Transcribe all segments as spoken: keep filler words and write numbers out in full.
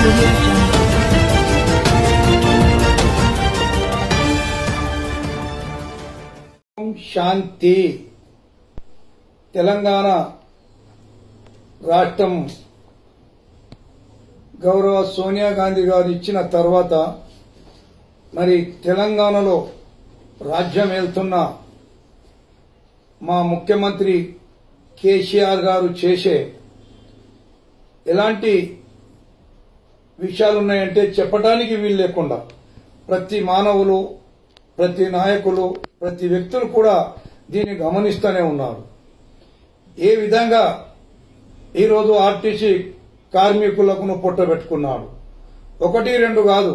audio jungle. శాంతి తెలంగాణ రాష్ట్రం గౌరవ సోనియా గాంధీ గారు ఇచ్చిన తర్వాత మరి తెలంగాణలో రాజ్యం వెళ్తున్న మా ముఖ్యమంత్రి కేసీఆర్ గారు చేసే ఎలాంటి విషయాలున్నాయంటే చెప్పడానికి వీలు లేకుండా ప్రతి మానవులు ప్రతి నాయకులు ప్రతి వ్యక్తులు కూడా దీన్ని గమనిస్తూనే ఉన్నారు. ఏ విధంగా ఈరోజు ఆర్టీసీ కార్మికులకు పొట్టబెట్టుకున్నాడు. ఒకటి రెండు కాదు,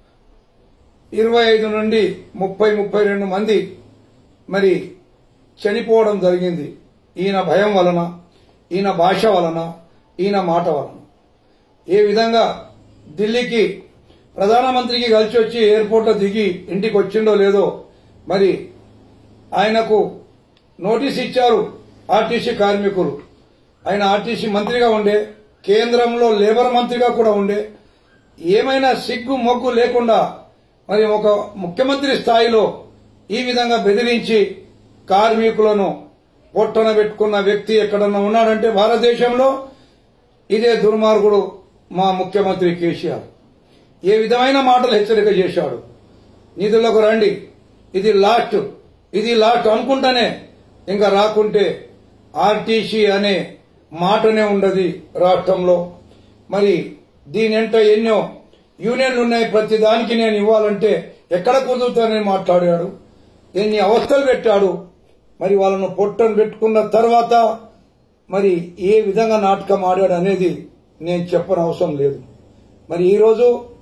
ఇరవై ఐదు నుండి ముప్పై ముప్పై రెండు మంది మరి చనిపోవడం జరిగింది. ఈయన భయం వలన, ఈయన భాష వలన, ఈయన మాట వలన. ఏ విధంగా ఢిల్లీకి ప్రధానమంత్రికి కలిసి వచ్చి ఎయిర్పోర్ట్లో దిగి ఇంటికి వచ్చిండో లేదో మరి ఆయనకు నోటీస్ ఇచ్చారు ఆర్టీసీ కార్మికులు. ఆయన ఆర్టీసీ మంత్రిగా ఉండే, కేంద్రంలో లేబర్ మంత్రిగా కూడా ఉండే, ఏమైనా సిగ్గు మొగ్గు లేకుండా మరి ఒక ముఖ్యమంత్రి స్థాయిలో ఈ విధంగా బెదిరించి కార్మికులను పొట్టన పెట్టుకున్న వ్యక్తి ఎక్కడన్నా ఉన్నాడంటే భారతదేశంలో ఇదే దుర్మార్గుడు మా ముఖ్యమంత్రి కేసీఆర్. ఏ విధమైన మాటలు హెచ్చరిక చేశాడు. నిధులకు రండి, ఇది లాస్ట్, ఇది లాస్ట్ అనుకుంటానే ఇంకా రాకుంటే ఆర్టీసీ అనే మాటనే ఉండదు రాష్ట్రంలో. మరి దీనింట ఎన్నో యూనియన్లు ఉన్నాయి, ప్రతి దానికి నేను ఇవ్వాలంటే ఎక్కడ కుదురుతానని మాట్లాడాడు. ఎన్ని అవస్థలు పెట్టాడు. మరి వాళ్ళను పొట్టను పెట్టుకున్న తర్వాత మరి ఏ విధంగా నాటకం ఆడాడు అనేది నేను చెప్పని అవసరం లేదు. మరి ఈరోజు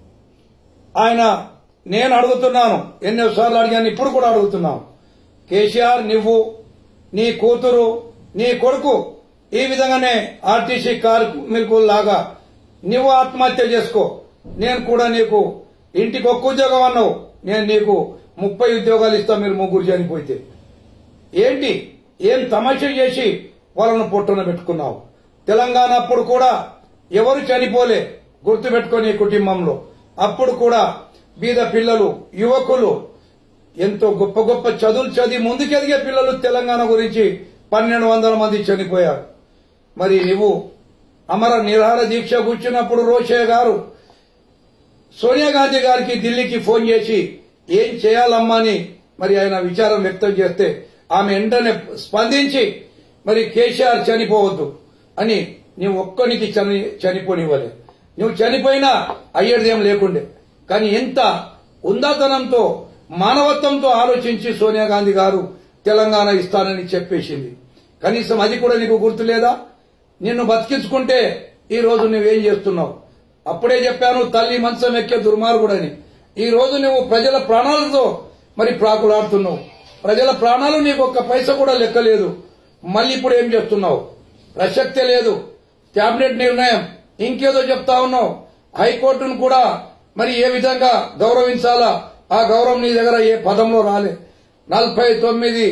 ఆయన నేను అడుగుతున్నాను, ఎన్నోసార్లు అడిగాను, ఇప్పుడు కూడా అడుగుతున్నాను. కేసీఆర్, నువ్వు, నీ కూతురు, నీ కొడుకు ఈ విధంగానే ఆర్టీసీ కార్మికుల్లాగా నువ్వు ఆత్మహత్య చేసుకో. నేను కూడా నీకు ఇంటికి ఒక్క ఉద్యోగం అన్నావు, నేను నీకు ముప్పై ఉద్యోగాలు ఇస్తా మీరు ముగ్గురు చనిపోతే. ఏంటి ఏం తమాషా చేసి వాళ్ళను పొట్టున పెట్టుకున్నావు. తెలంగాణ అప్పుడు కూడా ఎవరు చనిపోలే, గుర్తుపెట్టుకుని కుటుంబంలో. అప్పుడు కూడా బీద పిల్లలు, యువకులు, ఎంతో గొప్ప గొప్ప చదువులు చదివి ముందుకెదిగే పిల్లలు తెలంగాణ గురించి పన్నెండు వందల మంది చనిపోయారు. మరి నువ్వు అమర నిరాహార దీక్ష కూర్చున్నప్పుడు రోషయ్య గారు సోనియా గాంధీ గారికి ఢిల్లీకి ఫోన్ చేసి ఏం చేయాలమ్మా అని మరి ఆయన విచారం వ్యక్తం చేస్తే ఆమె వెంటనే స్పందించి మరి కేసీఆర్ చనిపోవద్దు అని నువ్వు ఒక్కనికి చని చనిపోనివ్వలే. నువ్వు చనిపోయినా అయ్యేదేం లేకుండే. కానీ ఎంత ఉందాతనంతో మానవత్వంతో ఆలోచించి సోనియా గాంధీ గారు తెలంగాణ ఇస్తానని చెప్పేసింది. కనీసం అది కూడా నీకు గుర్తులేదా? నిన్ను బతికించుకుంటే ఈ రోజు నువ్వేం చేస్తున్నావు? అప్పుడే చెప్పాను, తల్లి మంచం ఎక్కే దుర్మార్గుడని. ఈ రోజు నువ్వు ప్రజల ప్రాణాలతో మరి ప్రాకులాడుతున్నావు. ప్రజల ప్రాణాలు నీకు ఒక్క పైసా కూడా లెక్కలేదు. మళ్ళీ ఇప్పుడు ఏం చేస్తున్నావు? ప్రసక్తే లేదు. కేబినెట్ నిర్ణయం ఇంకేదో చెప్తా ఉన్నావు. హైకోర్టును కూడా మరి ఏ విధంగా గౌరవించాలా, ఆ గౌరవం నీ దగ్గర ఏ పదంలో రాలే. నలభై తొమ్మిది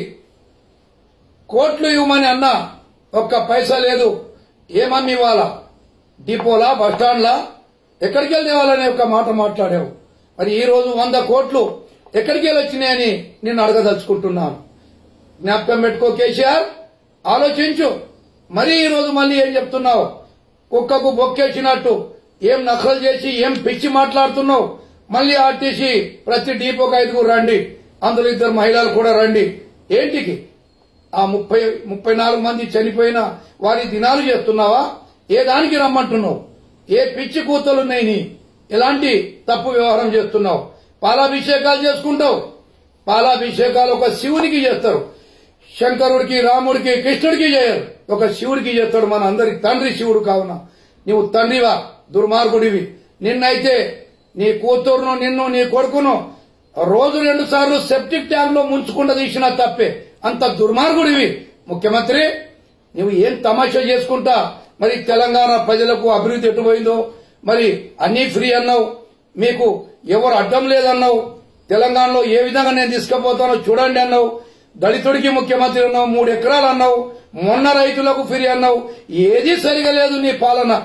కోట్లు ఇవ్వమని అన్నా ఒక్క పైసా లేదు. ఏమని ఇవ్వాలా? డిపోలా, బస్టాండ్లా, ఎక్కడికి వెళ్ళి తేవాలనే ఒక మాట మాట్లాడావు. మరి ఈ రోజు వంద కోట్లు ఎక్కడికి వెళ్ళి వచ్చినాయని నిన్ను అడగదలుచుకుంటున్నాను. జ్ఞాపకం పెట్టుకో కేసీఆర్, ఆలోచించు. మరి ఈ రోజు మళ్ళీ ఏం చెప్తున్నావు? కుక్కకు బొక్కేసినట్టు ఏం నకలు చేసి ఏం పిచ్చి మాట్లాడుతున్నావు? మళ్ళీ ఆర్టీసీ ప్రతి డిపోకి ఐదుగురు రండి, అందులో ఇద్దరు మహిళలు కూడా రండి. ఏంటికి? ఆ ముప్పై ముప్పై నాలుగు మంది చనిపోయిన వారి దినాలు చేస్తున్నావా? ఏ దానికి రమ్మంటున్నావు? ఏ పిచ్చి కూతలున్నాయి నీ? ఎలాంటి తప్పు వ్యవహారం చేస్తున్నావు? పాలాభిషేకాలు చేసుకుంటావు. పాలాభిషేకాలు ఒక శివునికి చేస్తారు, శంకరుడికి, రాముడికి, కృష్ణుడికి చేయరు. ఒక శివుడికి చేస్తాడు, మన అందరి తండ్రి శివుడు. కావున నీవు తండ్రివా? దుర్మార్గుడివి. నిన్నైతే నీ కూతురును, నిన్ను, నీ కొడుకును రోజు రెండు సార్లు సెప్టిక్ ట్యాంక్ లో ముంచుకుండా తీసిన తప్పే. అంత దుర్మార్గుడివి ముఖ్యమంత్రి. నువ్వు ఏం తమాషా చేసుకుంటా మరి తెలంగాణ ప్రజలకు అభివృద్ధి ఎటుపోయిందో. మరి అన్ని ఫ్రీ అన్నావు, మీకు ఎవరు అడ్డం లేదన్నావు. తెలంగాణలో ఏ విధంగా నేను తీసుకుపోతానో చూడండి అన్నావు. దళితుడికి ముఖ్యమంత్రి అన్నావు, మూడు ఎకరాలు అన్నావు, మొన్న రైతులకు ఫ్రీ అన్నావు. ఏది సరిగా లేదు నీ పాలన.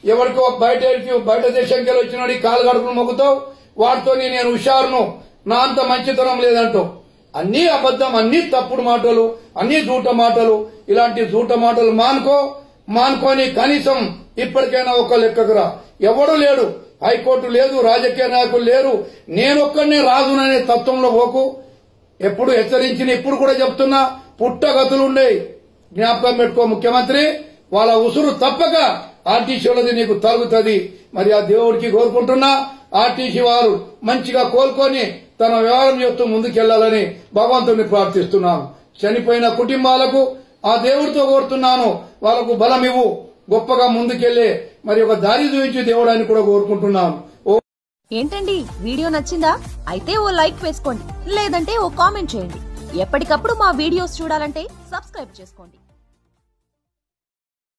ఎవరికో బయట బయట దేశంకి వెళ్ళి వచ్చినాడు కాలు గడుపును మొక్కుతావు, వాడితో నేను హుషారును, నా అంత మంచితనం లేదంటావు. అన్ని అబద్దం, అన్ని తప్పుడు మాటలు, అన్ని జూట మాటలు. ఇలాంటి జూట మాటలు మానుకో. మానుకొని కనీసం ఇప్పటికైనా ఒక లెక్కకురా. ఎవడు లేడు, హైకోర్టు లేదు, రాజకీయ నాయకులు లేరు, నేనొక్కడినే రాజుననే తత్వంలో పోకు. ఎప్పుడు హెచ్చరించిన, ఇప్పుడు కూడా చెప్తున్నా, పుట్టగతులుండే జ్ఞాపకం పెట్టుకో ముఖ్యమంత్రి. వాళ్ళ ఉసురు తప్పక ఆర్టీసీ వాళ్ళది నీకు తగులుతుంది. మరి ఆ దేవుడికి కోరుకుంటున్నా ఆర్టీసీ వారు మంచిగా కోలుకొని తన వ్యవహారం చేస్తూ ముందుకెళ్లాలని భగవంతుని ప్రార్థిస్తున్నాను. చనిపోయిన కుటుంబాలకు ఆ దేవుడితో కోరుతున్నాను, వాళ్ళకు బలం ఇవ్వు, గొప్పగా ముందుకెళ్లే మరి ఒక దారి చూపించి దేవుడాన్ని కూడా కోరుకుంటున్నాను. ఏంటండి వీడియో నచ్చిందా? అయితే ఓ లైక్ వేసుకోండి, లేదంటే ఓ కామెంట్ చేయండి. ఎప్పటికప్పుడు మా వీడియోస్ చూడాలంటే సబ్స్క్రైబ్ చేసుకోండి.